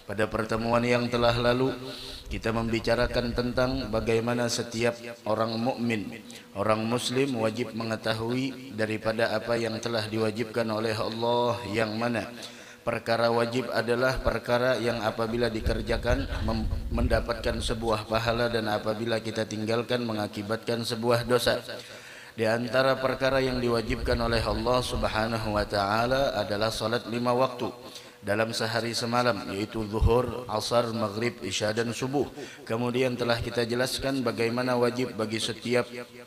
Pada pertemuan yang telah lalu kita membicarakan tentang bagaimana setiap orang mukmin, orang muslim wajib mengetahui daripada apa yang telah diwajibkan oleh Allah, yang mana perkara wajib adalah perkara yang apabila dikerjakan mendapatkan sebuah pahala, dan apabila kita tinggalkan mengakibatkan sebuah dosa. Di antara perkara yang diwajibkan oleh Allah Subhanahu wa taala adalah salat 5 waktu dalam sehari semalam, yaitu zuhur, asar, maghrib, isya dan subuh. Kemudian telah kita jelaskan bagaimana wajib bagi setiap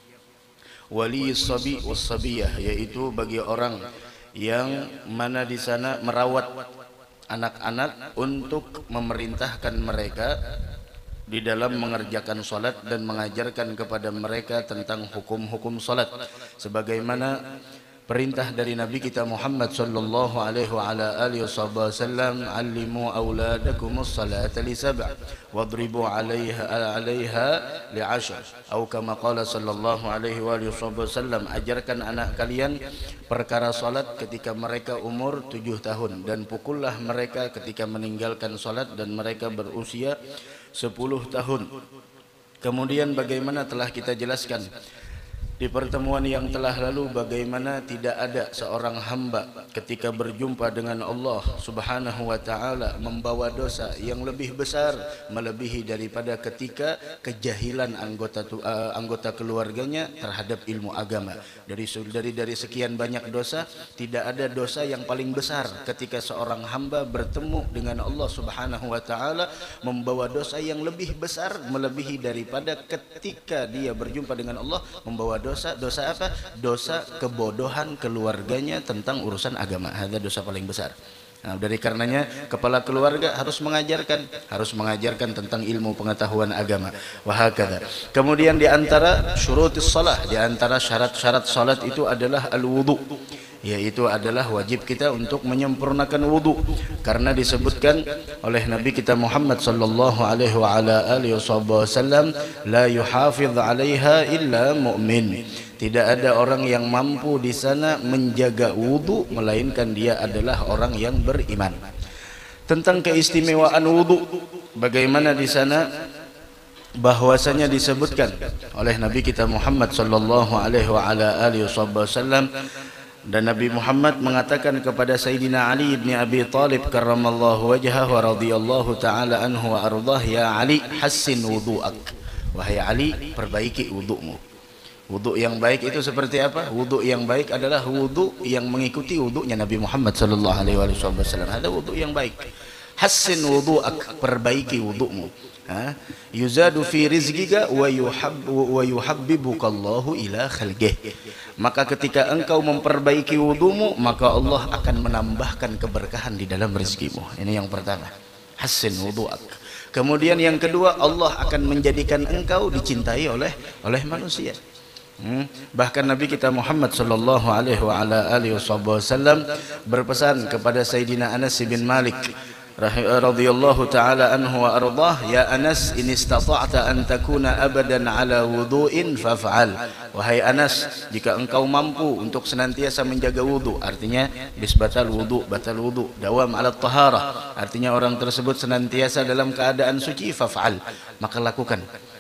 wali sabi was sabiyah, yaitu bagi orang yang mana di sana merawat anak-anak untuk memerintahkan mereka di dalam mengerjakan salat dan mengajarkan kepada mereka tentang hukum-hukum salat, sebagaimana perintah dari Nabi kita Muhammad sallallahu alaihi wa ala alihi wasallam, "Allimu auladakumus salata li sab' wadribu 'alaiha li 'ashr." Atau kama qala sallallahu alaihi wa alihi wasallam, ajarkan anak kalian perkara salat ketika mereka umur 7 tahun, dan pukullah mereka ketika meninggalkan salat dan mereka berusia 10 tahun. Kemudian bagaimana telah kita jelaskan di pertemuan yang telah lalu bagaimana tidak ada seorang hamba ketika berjumpa dengan Allah Subhanahu wa taala membawa dosa yang lebih besar melebihi daripada ketika kejahilan anggota keluarganya terhadap ilmu agama. Dari sekian banyak dosa, tidak ada dosa yang paling besar ketika seorang hamba bertemu dengan Allah Subhanahu wa taala membawa dosa yang lebih besar melebihi daripada ketika dia berjumpa dengan Allah membawa dosa apa? Dosa kebodohan keluarganya tentang urusan agama. Ada dosa paling besar. Nah, dari karenanya kepala keluarga harus mengajarkan tentang ilmu pengetahuan agama. Wahakadha. Kemudian di antara syurutis salah, di antara syarat-syarat salat itu adalah al-wudu, yaitu adalah wajib kita untuk menyempurnakan wudu, karena disebutkan oleh Nabi kita Muhammad sallallahu alaihi wa ala alihi wasallam, la yuhafiz 'alaiha illa mu'min. Tidak ada orang yang mampu di sana menjaga wudu melainkan dia adalah orang yang beriman. Tentang keistimewaan wudu, bagaimana di sana bahwasanya disebutkan oleh Nabi kita Muhammad sallallahu alaihi wa ala alihi wasallam, dan Nabi Muhammad mengatakan kepada Sayyidina Ali bin Abi Thalib karramallahu wajhahu wa radhiyallahu taala anhu wa ardah, ya Ali, hassin wudu'ak. Wahai Ali, perbaiki wudu'mu. Wudu yang baik itu seperti apa? Wudu yang baik adalah wudu yang mengikuti wudunya Nabi Muhammad sallallahu alaihi wasallam. Ada wudu yang baik. Hassin wudu'ak, perbaiki wudu'mu. Yuzadu fi rizqika wa yuhabbibukallahu ila khalqih. Maka ketika engkau memperbaiki wudumu, maka Allah akan menambahkan keberkahan di dalam rezekimu. Ini yang pertama, hassin wudu'ak. Kemudian yang kedua, Allah akan menjadikan engkau dicintai oleh manusia. Bahkan Nabi kita Muhammad sallallahu alaihi wa ala alihi wasallam berpesan kepada Sayyidina Anas bin Malik radhiyallahu taala anhu wa ardah, ya Anas, in istata'ta an takuna abadan ala wudu'in faf'al. Wahai Anas, jika engkau mampu untuk senantiasa menjaga wudu, artinya bisbatal wudu, batal wudu, dawam ala taharah, artinya orang tersebut senantiasa dalam keadaan suci, faf'al, maka lakukan.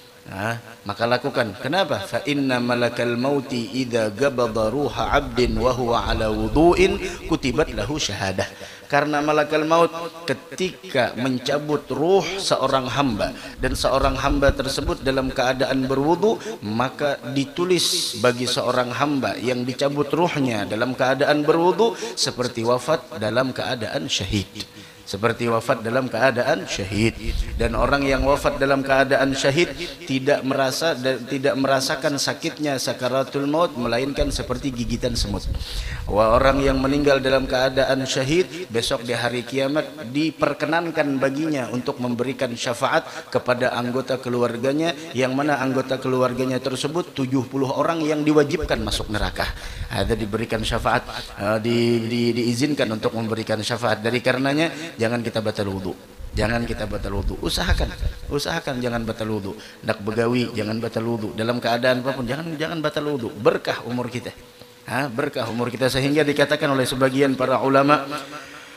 Kenapa? Fa inna malakal mauti idza gabada ruha 'abdin wa huwa ala wudu'in kutibat lahu syahadah. Karena malakal maut ketika mencabut ruh seorang hamba dan seorang hamba tersebut dalam keadaan berwudu, maka ditulis bagi seorang hamba yang dicabut ruhnya dalam keadaan berwudu seperti wafat dalam keadaan syahid. Seperti wafat dalam keadaan syahid. Dan orang yang wafat dalam keadaan syahid tidak merasakan sakitnya sakaratul maut, melainkan seperti gigitan semut. Orang yang meninggal dalam keadaan syahid, besok di hari kiamat diperkenankan baginya untuk memberikan syafaat kepada anggota keluarganya, yang mana anggota keluarganya tersebut 70 orang yang diwajibkan masuk neraka. Ada diberikan syafaat, diizinkan untuk memberikan syafaat. Dari karenanya jangan kita batal wudu. Usahakan jangan batal wudu. Nak begawi jangan batal wudu. Dalam keadaan apapun jangan batal wudu. Berkah umur kita. Berkah umur kita, sehingga dikatakan oleh sebagian para ulama,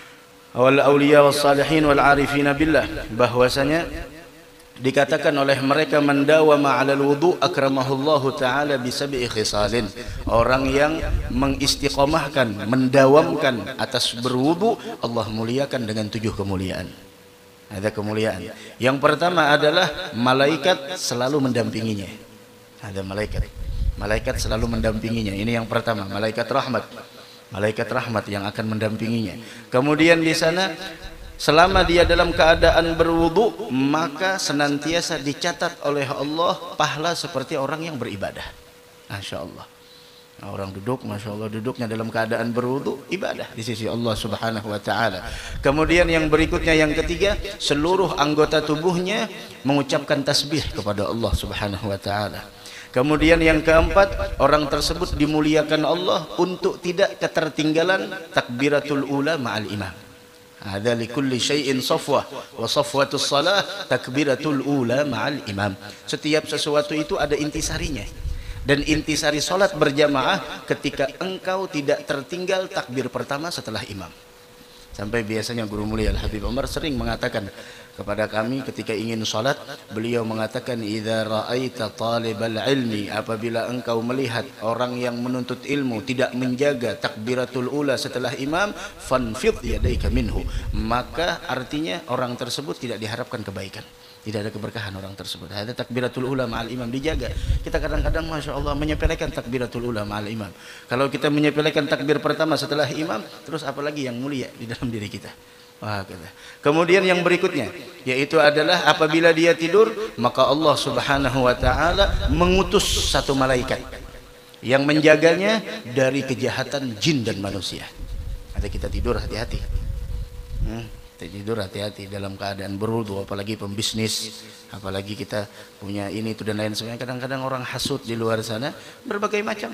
wal awliya was salihin wal arifin billah, bahwasanya dikatakan oleh mereka mendawama 'alal wudu akramahullahu taala bi sab'i khisalin, orang yang mengistiqomahkan, mendawamkan atas berwudu, Allah muliakan dengan 7 kemuliaan. Ada kemuliaan. Yang pertama adalah malaikat selalu mendampinginya. Ada malaikat selalu mendampinginya. Ini yang pertama, malaikat rahmat. Malaikat rahmat yang akan mendampinginya. Kemudian di sana selama dia dalam keadaan berwudu, maka senantiasa dicatat oleh Allah pahala seperti orang yang beribadah. Masya Allah. Orang duduk, Masya Allah, duduknya dalam keadaan berwudu, ibadah di sisi Allah subhanahu wa ta'ala. Kemudian yang berikutnya, yang ketiga, seluruh anggota tubuhnya mengucapkan tasbih kepada Allah subhanahu wa ta'ala. Kemudian yang keempat, orang tersebut dimuliakan Allah untuk tidak ketertinggalan takbiratul ula ma'al imam. Ada likulli syai'in safwah, wa safwatus salah takbiratul ula ma'al imam. Setiap sesuatu itu ada intisarinya, dan intisari salat berjamaah ketika engkau tidak tertinggal takbir pertama setelah imam. Sampai biasanya Guru Mulia Al-Habib Umar sering mengatakan kepada kami ketika ingin salat, beliau mengatakan, idza ra'aita talibal ilmi, apabila engkau melihat orang yang menuntut ilmu tidak menjaga takbiratul ula setelah imam, fanfid yadaika minhu, maka artinya orang tersebut tidak diharapkan kebaikan, tidak ada keberkahan orang tersebut. Ada takbiratul ula ma'al imam dijaga. Kita kadang-kadang Masya Allah menyepelekan takbiratul ula ma'al imam. Kalau kita menyepelekan takbir pertama setelah imam, terus apalagi yang mulia di dalam diri kita. Wah, kemudian yang berikutnya yaitu adalah apabila dia tidur, maka Allah subhanahu wa ta'ala mengutus satu malaikat yang menjaganya dari kejahatan jin dan manusia. Ada kita tidur hati-hati. Tidur hati-hati dalam keadaan berwudu, apalagi pembisnis, apalagi kita punya ini itu dan lain sebagainya. Kadang-kadang orang hasut di luar sana berbagai macam,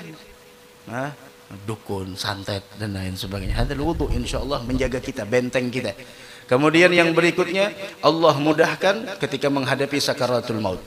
dukun, santet dan lain sebagainya. Hadal wudu insyaallah menjaga kita, benteng kita. Kemudian yang berikutnya, Allah mudahkan ketika menghadapi sakaratul maut.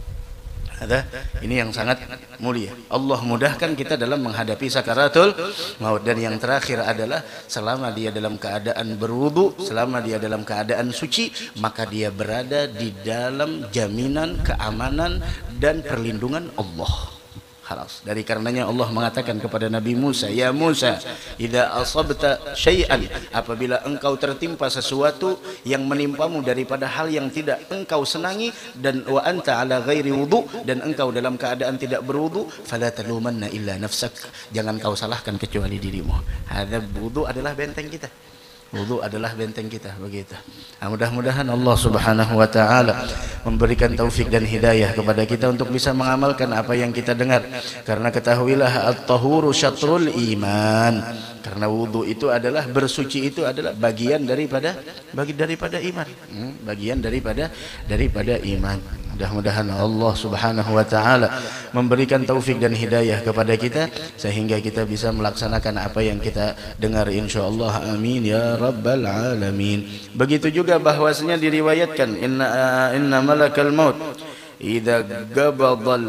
Ini yang sangat mulia. Allah mudahkan kita dalam menghadapi sakaratul maut. Dan yang terakhir adalah selama dia dalam keadaan berwudu, selama dia dalam keadaan suci, maka dia berada di dalam jaminan keamanan dan perlindungan Allah. Khalas. Dari karenanya Allah mengatakan kepada Nabi Musa, ya Musa, idza asabta syai'an, apabila engkau tertimpa sesuatu yang menimpamu daripada hal yang tidak engkau senangi, dan wa anta ala ghairi wudu, dan engkau dalam keadaan tidak berwudu, fala talumanna illa nafsak, jangan kau salahkan kecuali dirimu. Hadza wudu adalah benteng kita. Wudu adalah benteng kita, begitu. Mudah-mudahan Allah subhanahu wa ta'ala memberikan taufik dan hidayah kepada kita untuk bisa mengamalkan apa yang kita dengar. Karena ketahuilah at-tahuru syatrul iman. Karena wudu itu adalah, bersuci itu adalah bagian daripada iman. Bagian daripada iman. Mudah-mudahan Allah subhanahu wa ta'ala memberikan taufik dan hidayah kepada kita sehingga kita bisa melaksanakan apa yang kita dengar insyaallah. Amin ya rabbal alamin. Begitu juga bahwasanya diriwayatkan, inna malakal maut idza qabadal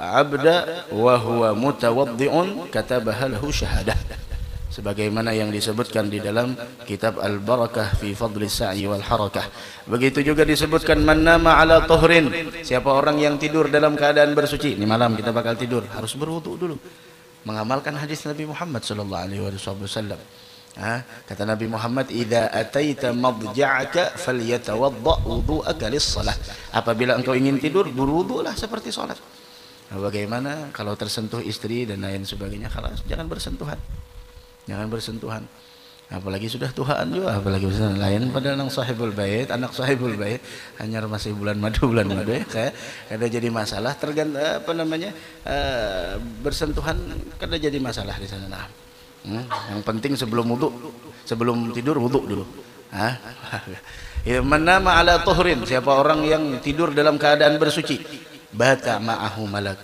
abda wa huwa mutawaddi'un katabaha lahu syahadah, sebagaimana yang disebutkan di dalam kitab Al-Barakah fi Fadli Sa'i wal Harakah. Begitu juga disebutkan, man nama ala tuhrin, siapa orang yang tidur dalam keadaan bersuci. Ini malam kita bakal tidur, harus berwudu dulu, mengamalkan hadis Nabi Muhammad sallallahu alaihi wasallam. Kata Nabi Muhammad, idza ataita madja'aka falyatawadda wudu'aka lis-shalah, apabila engkau ingin tidur, berwudulah seperti salat. Bagaimana kalau tersentuh istri dan lain sebagainya? Khalas, jangan bersentuhan. Jangan bersentuhan. Apalagi sudah tuhaan juga, apalagi bersentuhan lain pada anak sahibul bait, hanya masih bulan madu ya, kada jadi masalah, tergantung bersentuhan kada jadi masalah di sana. Nah, yang penting sebelum tidur wudu dulu. Manama ala tuhrin, siapa orang yang tidur dalam keadaan bersuci, bata ma'ahu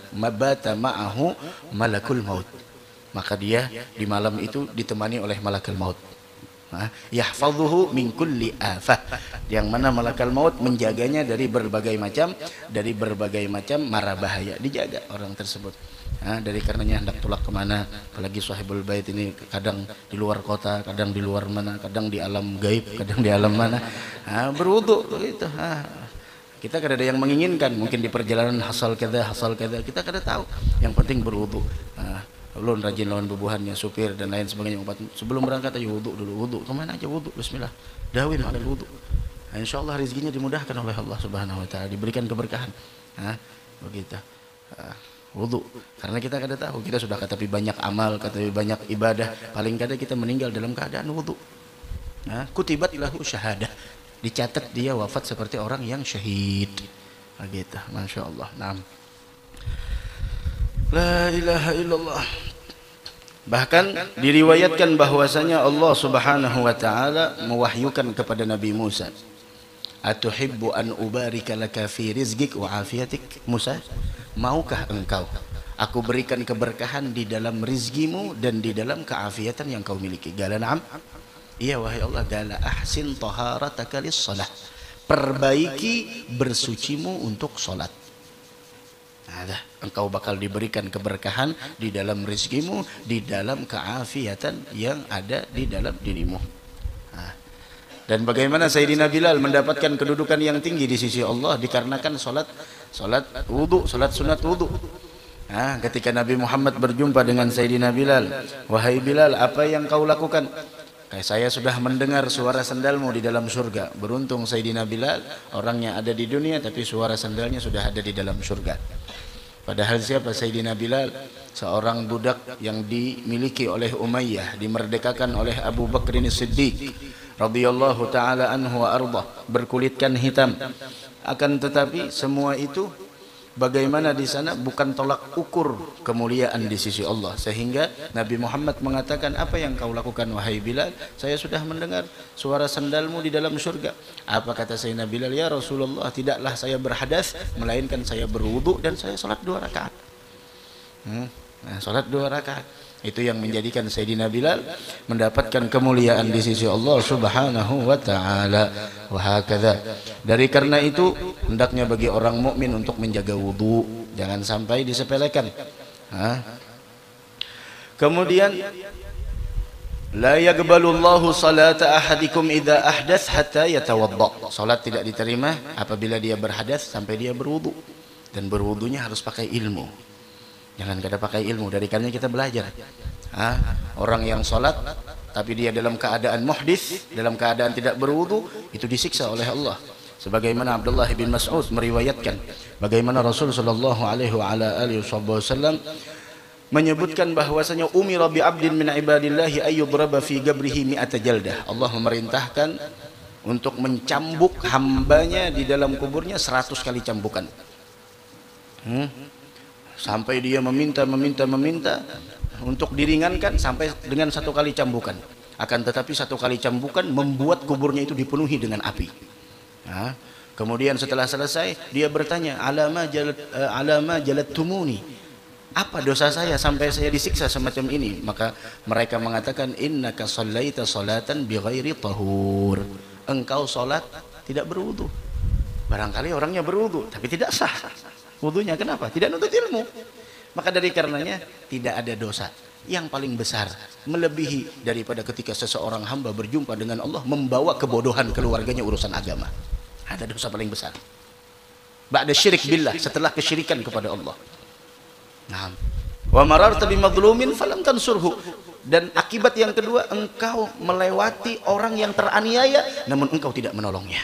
malakul maut, maka dia di malam itu ditemani oleh malakul maut. Yahfadhuhu min kulli afah, yang mana malakul maut menjaganya dari berbagai macam mara bahaya, dijaga orang tersebut. Dari karenanya hendak tulak kemana, apalagi sahibul bait ini kadang di luar kota, kadang di luar mana, kadang di alam gaib, kadang di alam mana, berwudu gitu. Kita kada ada yang menginginkan, mungkin di perjalanan hasal kada, kita kada tahu. Yang penting berwudu. Ulun rajin lawan bubuhannya, supir dan lain sebagainya. Sebelum berangkat ayo wudu dulu, wudu kemana aja wudu, bismillah, dawin alal wudu. Insyaallah rezekinya dimudahkan oleh Allah Subhanahu wa taala, diberikan keberkahan. Begitu. Wudu, karena kita kada tahu, kita sudah katapi banyak amal, katapi banyak ibadah, paling kada kita meninggal dalam keadaan wudu. Kutibat lahu syahadah, dicatat dia wafat seperti orang yang syahid. Begitu, masya Allah. La ilaha illallah. Bahkan diriwayatkan bahwasanya Allah Subhanahu wa taala mewahyukan kepada Nabi Musa, atuhibbu an ubarika laka fi rizqik wa afiyatik? Musa, maukah engkau aku berikan keberkahan di dalam rizkimu dan di dalam keafiatan yang kau miliki? Qala na'am. Iya wahai Allah. Qala ahsin taharataka lis-shalah, perbaiki bersucimu untuk salat. Engkau bakal diberikan keberkahan di dalam rizkimu, di dalam keafiatan yang ada di dalam dirimu. Dan bagaimana Sayyidina Bilal mendapatkan kedudukan yang tinggi di sisi Allah dikarenakan salat wudu, salat sunat wudu. Ketika Nabi Muhammad berjumpa dengan Sayyidina Bilal, wahai Bilal, apa yang kau lakukan? Saya sudah mendengar suara sandalmu di dalam surga. Beruntung Sayyidina Bilal orangnya ada di dunia, tapi suara sandalnya sudah ada di dalam surga. Padahal siapa Sayyidina Bilal? Seorang budak yang dimiliki oleh Umayyah, dimerdekakan oleh Abu Bakrin Siddiq radhiyallahu taala anhu wa arda, berkulitkan hitam. Akan tetapi semua itu bagaimana di sana bukan tolak ukur kemuliaan di sisi Allah, sehingga Nabi Muhammad mengatakan, apa yang kau lakukan wahai Bilal? Saya sudah mendengar suara sandalmu di dalam surga. Apa kata Sayyidina Bilal? Ya Rasulullah, tidaklah saya berhadas, melainkan saya berwudu dan saya salat 2 rakaat. Salat 2 rakaat. Itu yang menjadikan Sayyidina Bilal mendapatkan kemuliaan di sisi Allah Subhanahu wa taala. Wa hakadha. Dari karena itu hendaknya bagi orang mukmin untuk menjaga wudu, jangan sampai disepelekan. Kemudian la yaqbalullahu salata ahadikum idza ahdath hatta yatawadda. Salat tidak diterima apabila dia berhadas sampai dia berwudu. Dan berwudunya harus pakai ilmu. Jangan kada pakai ilmu. Dari karenanya kita belajar. Orang yang sholat tapi dia dalam keadaan muhdits, dalam keadaan tidak berwudu, itu disiksa oleh Allah. Sebagaimana Abdullah bin Mas'ud meriwayatkan, bagaimana Rasul sallallahu alaihi wasallam menyebutkan bahwasanya umira bi 'abdin min ibadillahi ayyudraba fi gabrihi mi'ata jaldah. Allah memerintahkan untuk mencambuk hambanya di dalam kuburnya 100 kali cambukan. Sampai dia meminta untuk diringankan sampai dengan 1 kali cambukan. Akan tetapi 1 kali cambukan membuat kuburnya itu dipenuhi dengan api. Kemudian setelah selesai dia bertanya, alama jalattumuni, apa dosa saya sampai saya disiksa semacam ini? Maka mereka mengatakan, innaka shallaita salatan bighairi tahur. Engkau salat tidak berwudu. Barangkali orangnya berwudu tapi tidak sah wudunya. Kenapa? Tidak nuntut ilmu. Maka dari karenanya tidak ada dosa yang paling besar melebihi daripada ketika seseorang hamba berjumpa dengan Allah membawa kebodohan keluarganya urusan agama. Ada dosa paling besar ba'da syirik billah, setelah kesyirikan kepada Allah. Wa mararta bimadlumin falam tansurhu. Dan akibat yang kedua, engkau melewati orang yang teraniaya namun engkau tidak menolongnya.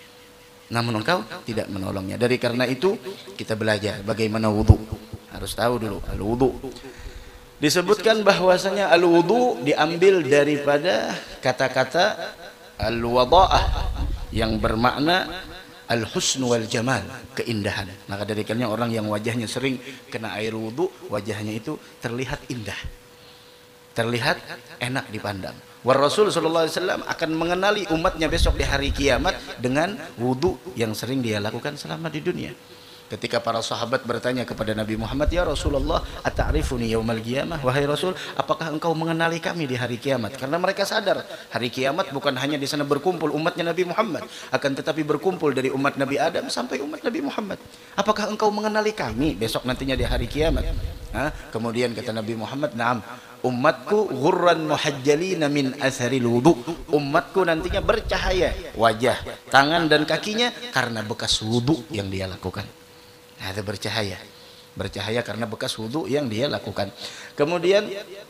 Dari karena itu kita belajar bagaimana wudu. Harus tahu dulu al-wudu. Disebutkan bahwasanya al-wudu diambil daripada kata-kata al-wada'ah yang bermakna al-husn wal jamal, keindahan. Maka dari karenanya orang yang wajahnya sering kena air wudu, wajahnya itu terlihat indah, terlihat enak dipandang. Rasul sallallahu alaihi wasallam akan mengenali umatnya besok di hari kiamat dengan wudu yang sering dia lakukan selama di dunia. Ketika para sahabat bertanya kepada Nabi Muhammad, ya Rasulullah, ata'rifuni yaumal qiyamah? Wahai Rasul, apakah engkau mengenali kami di hari kiamat? Karena mereka sadar hari kiamat bukan hanya di sana berkumpul umatnya Nabi Muhammad, akan tetapi berkumpul dari umat Nabi Adam sampai umat Nabi Muhammad. Apakah engkau mengenali kami besok nantinya di hari kiamat? Kemudian kata Nabi Muhammad, "Na'am, umatku ghurran muhajjalina min atharil wudu." Umatku nantinya bercahaya wajah, tangan dan kakinya karena bekas wudu yang dia lakukan. Ada bercahaya. Bercahaya karena bekas wudu yang dia lakukan. Kemudian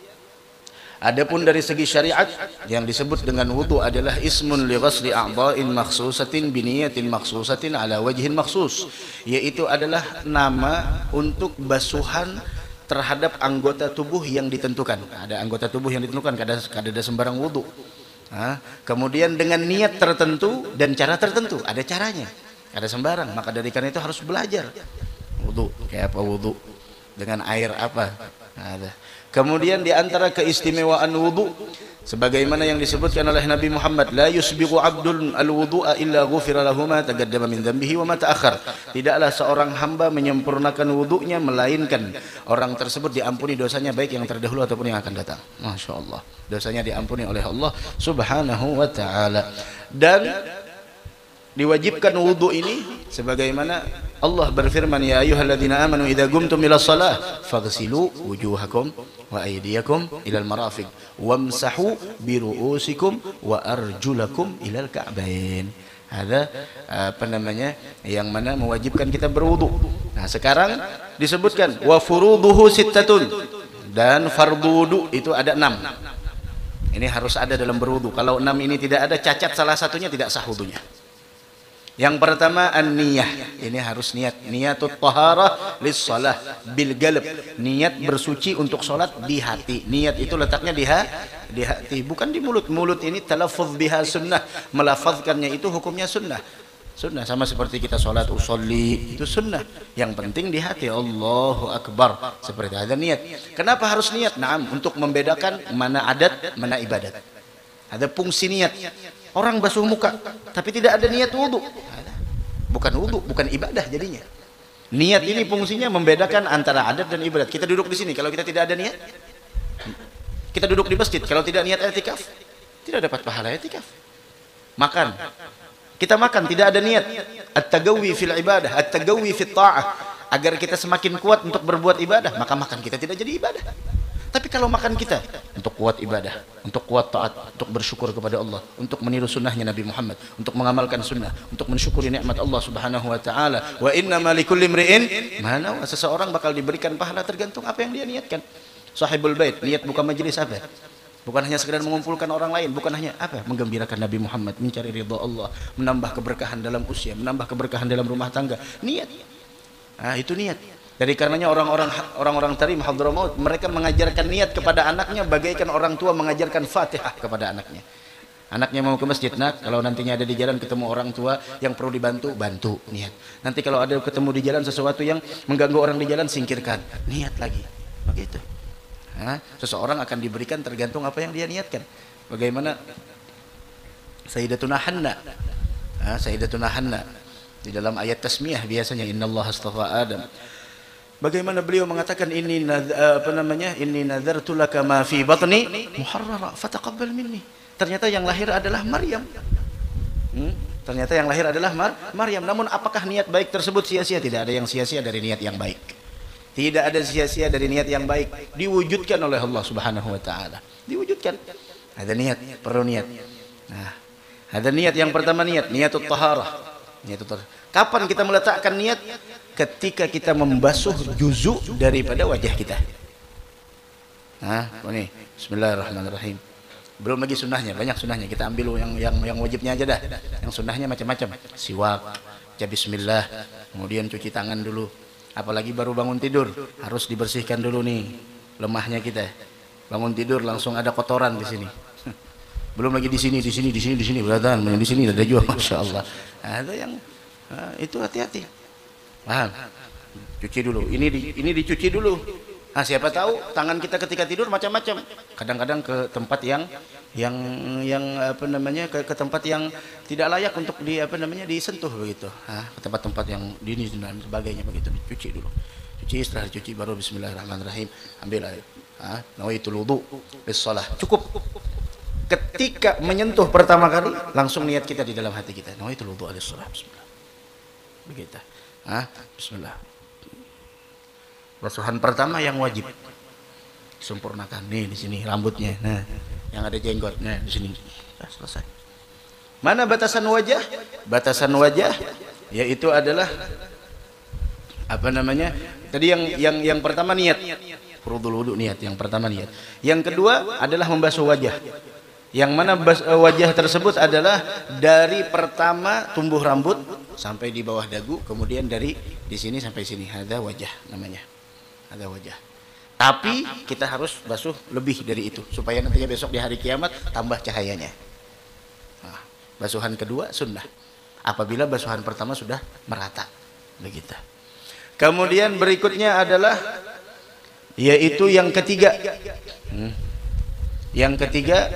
adapun dari segi syariat yang disebut dengan wudu adalah ismun li ghasli a'dha'in makhsusatin bi niyatin makhsusatin ala wajhin makhsus, yaitu adalah nama untuk basuhan terhadap anggota tubuh yang ditentukan. Ada anggota tubuh yang ditentukan, kada sembarang wudu. Kemudian dengan niat tertentu dan cara tertentu, ada caranya. Ada sembarang, maka dari karena itu harus belajar. Wudu, kayak apa wudu? Dengan air apa? Ada. Kemudian di antara keistimewaan wudu sebagaimana yang disebutkan oleh Nabi Muhammad, la yusbighu 'abdun al-wudu'a illa ghufira lahu ma taqaddama min dhanbihi wa ma ta'akhkhar. Tidaklah seorang hamba menyempurnakan wudunya melainkan orang tersebut diampuni dosanya baik yang terdahulu ataupun yang akan datang. Masya Allah, dosanya diampuni oleh Allah Subhanahu wa taala. Dan diwajibkan wudu ini sebagaimana Allah berfirman, ya ayyuhalladzina amanu idza qumtum ila shalah faghsilu wujuhakum wa aydiyakum ilal marafiq wamsahu bi ru'usikum wa arjulakum ilal ka'bain. Ada yang mana mewajibkan kita berwudu. Nah, sekarang disebutkan wa furuduhu sittatun, dan fardu wudu itu ada 6. Ini harus ada dalam berwudu. Kalau 6 ini tidak ada, cacat salah satunya, tidak sah wudunya. Yang pertama an-niyah, ini harus niat, niyatut taharah lis-shalah bil qalb, niat bersuci untuk salat di hati. Niat itu letaknya di hati, bukan di mulut. Mulut ini talaffuz biha sunnah, melafazkannya itu hukumnya sunnah. Sunnah sama seperti kita salat usolli, itu sunnah. Yang penting di hati, Allahu akbar, seperti ada niat. Kenapa harus niat? Naam, untuk membedakan mana adat, mana ibadat. Ada fungsi niat. Orang basuh muka tapi tidak ada niat wudu, bukan wudu, bukan ibadah jadinya. Niat ini fungsinya membedakan antara adat dan ibadat. Kita duduk di sini kalau kita tidak ada niat, kita duduk di masjid kalau tidak niat i'tikaf, tidak dapat pahala i'tikaf. Makan, kita makan tidak ada niat, at-tagawi fil ibadah, at-tagawi fit ta'ah, agar kita semakin kuat untuk berbuat ibadah, maka makan kita tidak jadi ibadah. Tapi kalau makan kita untuk kuat ibadah, untuk kuat taat, untuk bersyukur kepada Allah, untuk meniru sunnahnya Nabi Muhammad, untuk mengamalkan sunnah, untuk mensyukuri nikmat Allah Subhanahu wa taala. Wa innamal likulli imri'in ma nawa, seseorang bakal diberikan pahala tergantung apa yang dia niatkan. Sahibul bait niat buka majelis apa? Bukan hanya sekedar mengumpulkan orang lain, bukan hanya apa? Menggembirakan Nabi Muhammad, mencari ridha Allah, menambah keberkahan dalam usia, menambah keberkahan dalam rumah tangga. Niat. Itu niat. Dari karenanya orang-orang tarim Hadramaut, mereka mengajarkan niat kepada anaknya bagaikan orang tua mengajarkan Fatihah kepada anaknya. Anaknya mau ke masjid, nak, kalau nantinya ada di jalan ketemu orang tua yang perlu dibantu, bantu, niat. Nanti kalau ada ketemu di jalan sesuatu yang mengganggu orang di jalan, singkirkan, niat lagi. Begitu. Seseorang akan diberikan tergantung apa yang dia niatkan. Bagaimana Sayyidatuna Hanna di dalam ayat tasmiyah biasanya, innallaha astafa Adam. Bagaimana beliau mengatakan inni nadzartu laka ma fi batni muharrara fataqabbal minni. Ternyata yang lahir adalah Maryam. Ternyata yang lahir adalah Maryam. Namun apakah niat baik tersebut sia-sia? Tidak ada yang sia-sia dari niat yang baik. Tidak ada sia-sia dari niat yang baik. Diwujudkan oleh Allah Subhanahu wa taala. Diwujudkan. Ada niat, perlu niat. Nah, ada niat yang pertama, niyatut taharah. Kapan kita meletakkan niat? Ketika kita membasuh juzu daripada wajah kita. Ini bismillahirrahmanirrahim. Belum lagi sunnahnya, banyak sunnahnya. Kita ambil yang wajibnya aja dah. Yang sunnahnya macam-macam. Siwak, baca bismillah, kemudian cuci tangan dulu. Apalagi baru bangun tidur, harus dibersihkan dulu nih lemahnya kita. Bangun tidur langsung ada kotoran di sini. Belum lagi di sini, beratan, di sini ada juga, masya Allah. Ada yang itu hati-hati. Paham? Cuci dulu. Ini dicuci dulu. Siapa tahu tangan kita ketika tidur macam-macam. Kadang-kadang ke tempat yang ke tempat yang tidak layak untuk disentuh begitu. Ke tempat-tempat yang dini dan sebagainya begitu. Dicuci dulu. Setelah dicuci baru bismillahirrahmanirrahim. Ambil air. Nawaitul wudu lis-shalah. Cukup. Ketika menyentuh pertama kali langsung niat kita di dalam hati kita. Nawaitul wudu lis-shalah. Bismillah. Begitu. Bismillah. Basuhan pertama yang wajib sempurnakan nih di sini rambutnya. Nah, yang ada jenggot. Nah, di sini. Nah, selesai. Mana batasan wajah? Batasan wajah yaitu adalah apa namanya? Tadi yang pertama niat. Furudul wudu niat, yang pertama niat. Yang kedua adalah membasuh wajah. Yang mana wajah tersebut adalah dari pertama tumbuh rambut sampai di bawah dagu, kemudian dari di sini sampai sini. Ada wajah namanya. Ada wajah. Tapi kita harus basuh lebih dari itu supaya nantinya besok di hari kiamat tambah cahayanya. Nah, basuhan kedua sunnah. Apabila basuhan pertama sudah merata. Begitu. Kemudian berikutnya adalah yaitu yang ketiga. Yang ketiga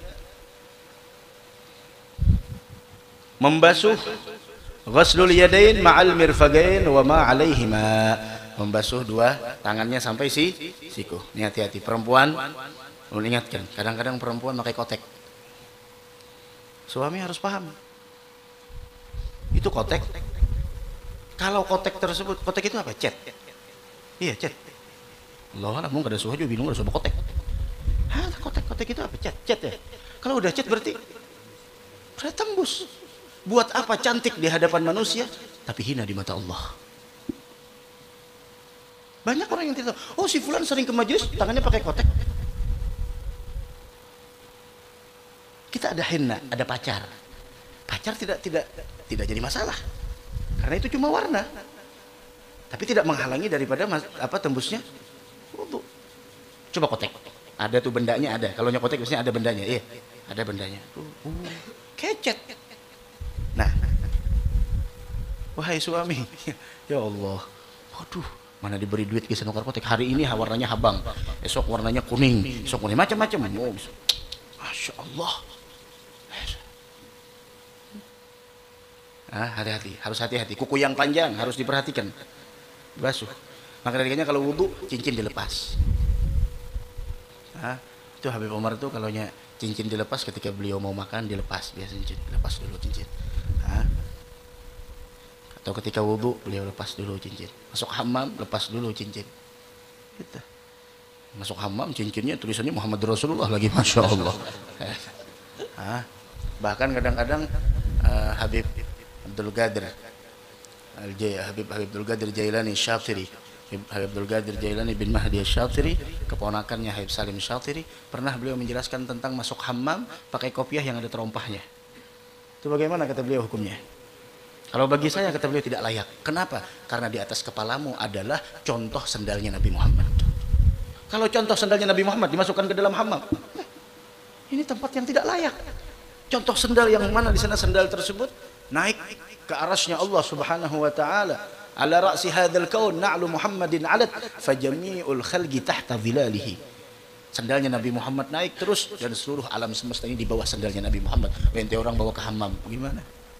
membasuh ghuslul yadain ma'al mirfagain wa ma 'alaihima. Membasuh dua tangannya sampai siku. Ini hati-hati perempuan, ingatkan, kadang-kadang perempuan pakai kotek. Suami harus paham. Itu kotek. Kalau kotek tersebut, kotek itu apa? Cat. Iya, cat. Allah, kamu ada suhu aja bingung ada kotek. Hah, kotek itu apa? Cat ya. Kalau udah cat berarti tembus. Buat apa cantik di hadapan manusia tapi hina di mata Allah? Banyak orang yang tidak tahu. Oh, si fulan sering ke majelis tangannya pakai kotek. Kita ada henna, ada pacar. Pacar tidak jadi masalah. Karena itu cuma warna. Tapi tidak menghalangi daripada tembusnya wudu. Coba kotek. Ada tuh bendanya ada. Kalau nyokotek biasanya ada bendanya. Iya, ada bendanya. Kecet. Nah, wahai suami, ya Allah, waduh, mana diberi duit ke senukar kotek. Hari ini warnanya habang, esok warnanya kuning, esok kuning macam-macam. Oh, Masya Allah. Hati-hati, harus hati-hati. Kuku yang panjang harus diperhatikan. Basuh. Maka darinya kalau wudhu cincin dilepas. Itu Habib Umar tuh kalau cincin dilepas ketika beliau mau makan dilepas biasanya lepas dulu cincin. Atau ketika wudhu beliau lepas dulu cincin. Masuk hammam lepas dulu cincin. Gitu. Masuk hammam cincinnya tulisannya Muhammad Rasulullah lagi, Masya Allah. Bahkan kadang-kadang Habib Abdul Qadir Habib Abdul Qadir Jailani Syatiri, Habib Abdul Qadir Jailani bin Mahdi Syatiri, keponakannya Habib Salim Syatiri, pernah beliau menjelaskan tentang masuk hammam pakai kopiah yang ada terompahnya. Itu bagaimana kata beliau hukumnya? Kalau bagi saya kata beliau tidak layak. Kenapa? Karena di atas kepalamu adalah contoh sendalnya Nabi Muhammad. Kalau contoh sendalnya Nabi Muhammad dimasukkan ke dalam hammam, ini tempat yang tidak layak. Contoh sendal yang mana di sana sendal tersebut naik ke arasnya Allah Subhanahu wa taala. Ala ra'si hadzal kaun na'lu Muhammadin 'alat fajami'ul khalqi tahta dhilalihi. Sendalnya Nabi Muhammad naik terus dan seluruh alam semesta ini di bawah sendalnya Nabi Muhammad. Ente orang bawa ke hammam, gimana?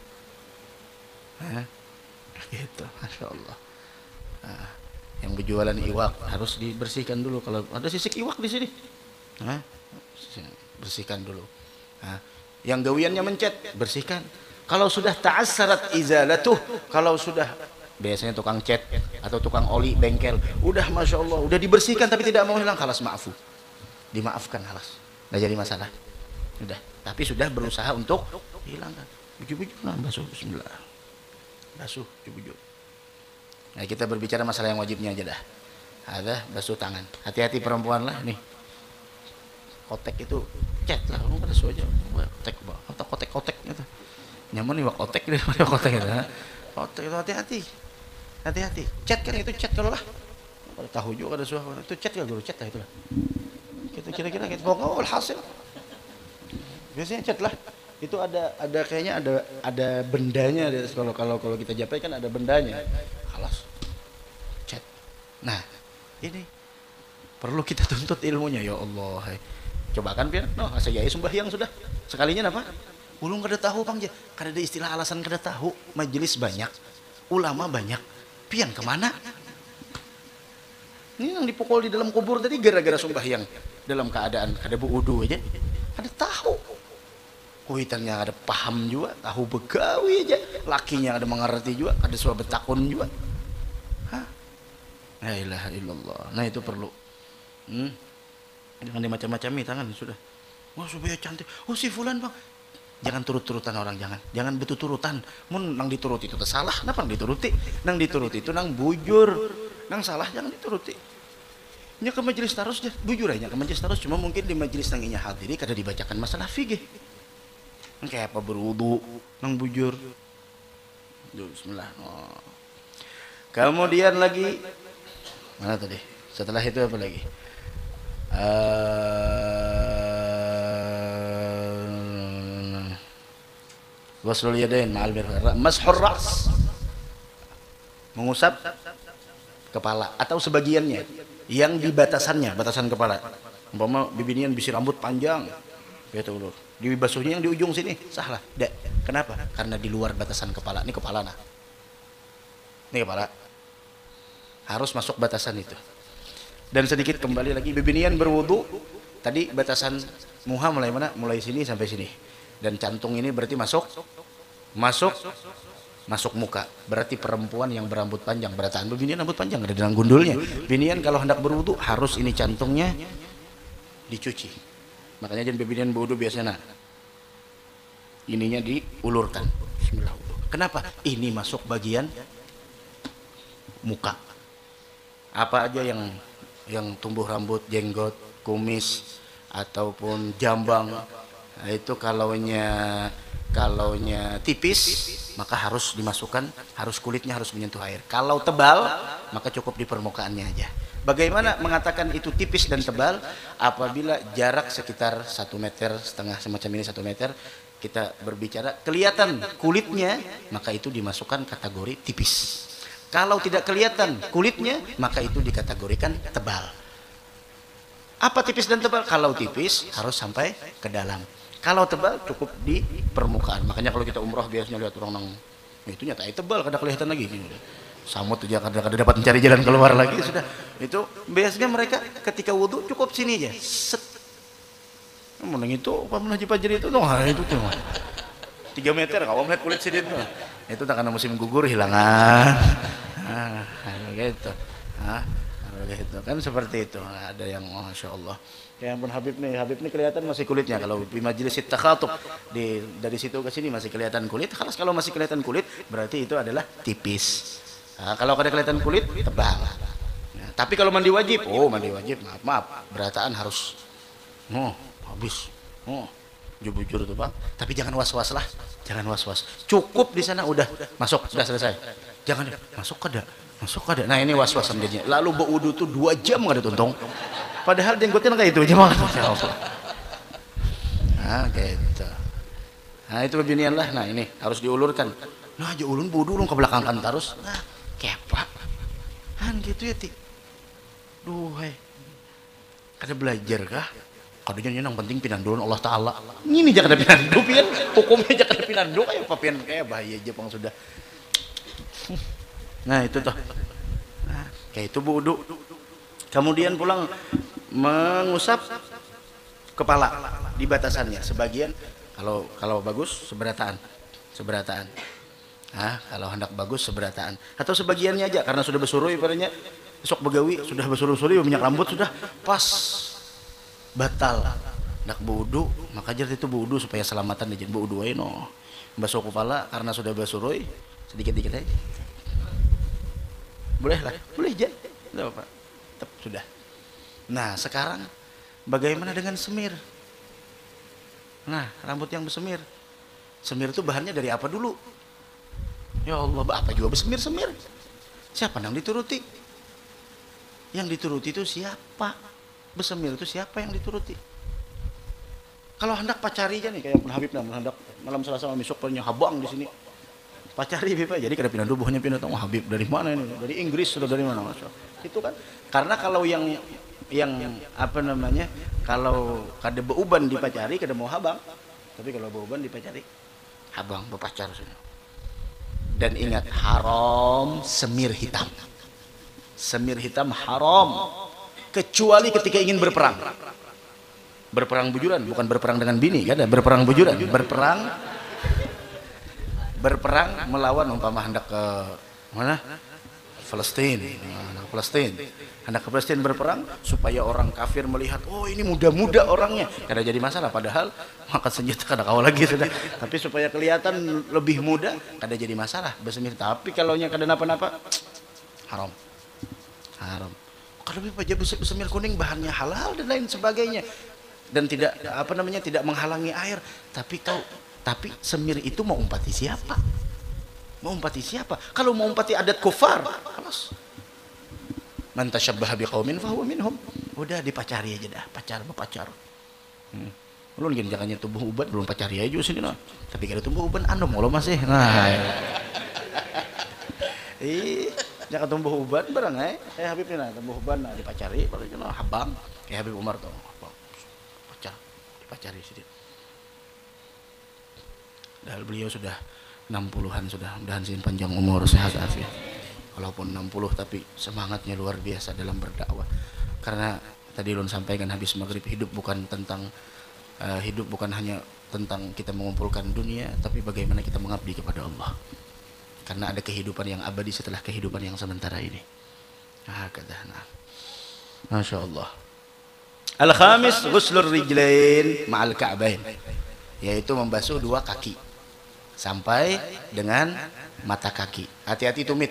Gitu, Masya Allah. Yang berjualan iwak harus dibersihkan dulu. Kalau ada sisik iwak di sini, bersihkan dulu. Yang gawiannya mencet, bersihkan. Kalau sudah ta'assarat izalatuh, kalau sudah biasanya tukang cat atau tukang oli bengkel, udah Masya Allah, udah dibersihkan tapi tidak mau hilang, halas maafu, dimaafkan, halas, nggak jadi masalah, udah. Tapi sudah berusaha untuk hilangkan. Bujuk-bujuk lah, basuh, bismillah, basuh, bujuk-bujuk. Nah, kita berbicara masalah yang wajibnya aja dah. Ada basuh tangan. Hati-hati perempuan lah nih. Kotek itu cat lah, kamu pada suhu aja. Kotek, atau kotek-kotek gitu. Nyaman nih kotek daripada kotek gitu. Kotek itu hati-hati. Hati-hati. Cat kan itu cat kalau lah. Pada tahu juga ada suhu. Itu cat kalau cat lah itulah. Kita kira-kira kita mau hasil. Biasanya cat lah. Itu ada kayaknya ada bendanya kalau kita japai kan ada bendanya. Halas. Cat. Nah, ini perlu kita tuntut ilmunya, ya Allah. Coba kan pian, saya sembahyang sudah. Sekalinya apa? Ulung kada tahu Bang, kada ada istilah alasan kada tahu. Majelis banyak, ulama banyak. Pian kemana? Ini yang dipukul di dalam kubur tadi gara-gara sembahyang dalam keadaan kada wudu aja. Kada tahu. Kuitannya ada paham juga, tahu begawi aja. Lakinya ada mengerti juga, ada suara betakun juga. La ilaha illallah. Nah itu perlu. Jangan dimacam-macami tangan sudah. Wah supaya cantik. Oh si fulan bang. Jangan turut-turutan orang, jangan betul-turutan. Mun nang dituruti itu salah, kenapa nang dituruti? Nang dituruti itu nang bujur, nang salah jangan dituruti. Nya ke majelis tarus bujur aja ke majelis tarus, cuma mungkin di majelis nang inya hadiri kada dibacakan masalah fikih. Kayak apa berwudu nang bujur. Bismillah. Oh. Kemudian lagi mana tadi? Setelah itu apa lagi? Waslul yadain ma'al mirfaq, mashur ra's, mengusap kepala atau sebagiannya yang di batasannya, batasan kepala. Umpama bibinian bisi rambut panjang, gitu ulur. Dibasuhnya yang di ujung sini, salah. Kenapa? Karena di luar batasan kepala. Ini kepala nah. Ini kepala. Harus masuk batasan itu. Dan sedikit kembali lagi, bibinian berwudu, tadi batasan muha mulai mana? Mulai sini sampai sini. Dan cantung ini berarti masuk muka. Berarti perempuan yang berambut panjang, berataan binian rambut panjang ada dalam gundulnya. Binian kalau hendak berwudu harus ini cantungnya dicuci. Makanya jangan binian berwudu biasanya ininya diulurkan. Bismillah. Kenapa? Ini masuk bagian muka. Apa aja yang tumbuh rambut, jenggot, kumis ataupun jambang, nah, itu kalaunya tipis maka harus dimasukkan, harus kulitnya harus menyentuh air. Kalau tebal maka cukup di permukaannya aja. Bagaimana mengatakan itu tipis dan tebal? Apabila jarak sekitar 1,5 meter semacam ini, 1 meter, kita berbicara kelihatan kulitnya, maka itu dimasukkan kategori tipis. Kalau tidak kelihatan kulitnya, maka itu dikategorikan tebal. Apa tipis dan tebal? Kalau tipis harus sampai ke dalam. Kalau tebal cukup di permukaan. Makanya kalau kita umroh biasanya lihat orang nang itu nyata tebal, kada kelihatan lagi. Samut aja kada dapat mencari jalan keluar lagi sudah. Itu biasanya mereka ketika wudhu cukup sini aja. Set. Menang itu apa Haji Fajri itu noh itu tuh. 3 meter kalau melihat kulit sini tuh. Itu tak karena musim gugur hilangan. Gitu. Gitu kan seperti itu. Ada yang masya Allah. Kayak pun Habib nih kelihatan masih kulitnya. Kalau di majelis takhatub dari situ ke sini masih kelihatan kulit. Kalau masih kelihatan kulit berarti itu adalah tipis. Nah, kalau kada kelihatan kulit tebal. Nah, tapi kalau mandi wajib, maaf, berataan harus habis. Jujur tuh Pak. Tapi jangan was-was lah. Jangan was-was. Cukup di sana udah masuk, sudah selesai. Jangan masuk kada. Nah ini was-was jadinya. Lalu berwudu tuh 2 jam enggak ada tuntung. Padahal jenggotnya kayak itu aja mah. Nah, gitu. Nah, itu beginian lah. Nah, ini harus diulurkan. Nah, aja ulun wudu ulun ke belakang kan terus. Nah, kepak. Han gitu ya, Ti. Duh, kada belajar kah? Kadanya yang penting pinanduan Allah Ta'ala. Ini jangan ada pinandu, pian. Hukumnya jangan ada pinandu. Kayak apa, pian? Kayak bahaya aja bang sudah. Nah, itu toh. Nah, kayak itu wudu. Kemudian pulang mengusap kepala di batasannya. Sebagian, kalau bagus, seberataan. Nah, kalau hendak bagus, seberataan. Atau sebagiannya aja, karena sudah bersurui padanya. Besok begawi, sudah bersurui, minyak rambut sudah pas. Batal nak wudu, maka jadi itu wudu supaya selamatan di wudu aja no. Basuh kepala karena sudah bersurui sedikit-dikit aja. Boleh lah, boleh aja. Enggak apa-apa. Sudah. Nah, sekarang bagaimana dengan semir? Nah, rambut yang bersemir. Semir itu bahannya dari apa dulu? Ya Allah, apa juga bersemir? Siapa yang dituruti? Yang dituruti itu siapa? Bersemir itu siapa yang dituruti? Kalau hendak pacari aja nih kayak Habib hendak malam Selasa malam besok punya habang di sini. Pacari Habib jadi kada pindah buahnya pindah tahu Habib dari mana ini? Dari Inggris sudah dari mana Masya. Itu kan karena kalau yang apa namanya? Kalau kada beuban dipacari kada mau habang. Tapi kalau beuban dipacari habang berpacar sudah. Dan ingat haram semir hitam. Semir hitam haram. Kecuali ketika ingin berperang bujuran, bukan berperang dengan bini kan, berperang bujuran, berperang melawan umpama hendak ke mana Palestina, anak Palestina. Anak Palestina berperang supaya orang kafir melihat, oh ini muda-muda orangnya, kada jadi masalah. Padahal angkat senjata kada kawal lagi sudah. Tapi supaya kelihatan lebih muda, kada jadi masalah bersemir. Tapi kalau nya kada napa-napa, haram, haram. Kalau aja bersemir kuning bahannya halal dan lain sebagainya, dan tidak apa namanya tidak menghalangi air. Tapi semir itu mau umpati siapa? Mau umpati siapa? Kalau mau umpati adat kufar, halas. Man tasyabbaha biqaumin fahuwa minhum. Udah dipacari aja dah, pacar. Ulun gini jangannya tumbuh uban belum pacari aja sini nah. Tapi kalau tumbuh uban anom kalau masih. Nah. Jangan tumbuh uban barang Habib ni nah tumbuh uban nah dipacari baru cenah habang kayak Habib Umar tuh. Pacar dipacari sedikit. Dah beliau sudah 60-an sudah, mudahan sih panjang umur sehat afiat. Walaupun 60 tapi semangatnya luar biasa dalam berdakwah. Karena tadi ulun sampaikan habis maghrib, hidup bukan hanya tentang kita mengumpulkan dunia, tapi bagaimana kita mengabdi kepada Allah. Karena ada kehidupan yang abadi setelah kehidupan yang sementara ini. Nah, Masya Allah. Al-khamis ghuslur rijlain ma'al ka'bain, yaitu membasuh dua kaki sampai dengan mata kaki. Hati-hati tumit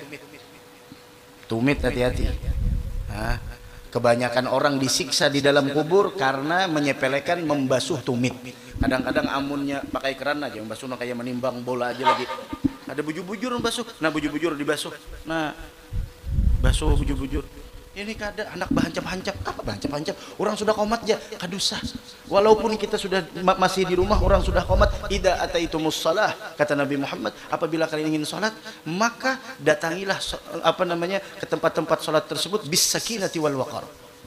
hati-hati. Kebanyakan orang disiksa di dalam kubur karena menyepelekan membasuh tumit. Kadang-kadang amunnya pakai keran aja, membasuhnya kayak menimbang bola aja lagi. Ada bujur-bujur membasuh, nah bujur-bujur dibasuh, nah basuh bujur-bujur. Ini kada anak bahancap-hancap, apa bahancap-hancap? Orang sudah qomat aja, kadusah. Walaupun kita sudah masih di rumah, orang sudah qomat. Idza ataitumus shalah, kata Nabi Muhammad, apabila kalian ingin salat, maka datangilah ke tempat-tempat salat tersebut bis sakinati wal waqar.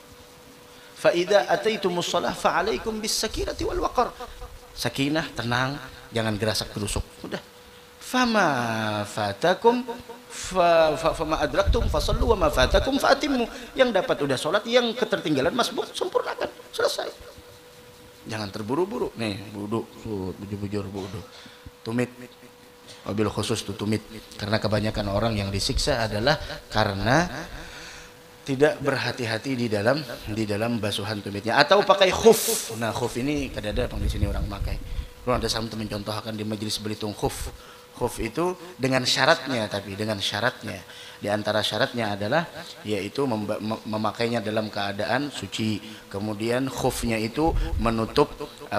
Fa idza ataitumus shalah fa alaikum bis sakinati wal waqar. Sakinah, tenang, jangan gerasak gerusuk. Udah. Fama fatakum fama adraktum fasallu wa ma fatakum fatimmu. Yang dapat udah sholat, yang ketertinggalan masbuk sempurnakan, selesai. Jangan terburu-buru. Nih, bujur-bujur wudu. Tumit. Wabil khusus tuh tumit. Karena kebanyakan orang yang disiksa adalah karena tidak berhati-hati di dalam basuhan tumitnya, atau pakai khuf. Nah, khuf ini kadang-kadang di sini orang pakai. Lu ada sama teman contohkan di majelis Belitung khuf. Khuf itu dengan syaratnya, tapi dengan syaratnya, di antara syaratnya adalah yaitu memakainya dalam keadaan suci. Kemudian khufnya itu menutup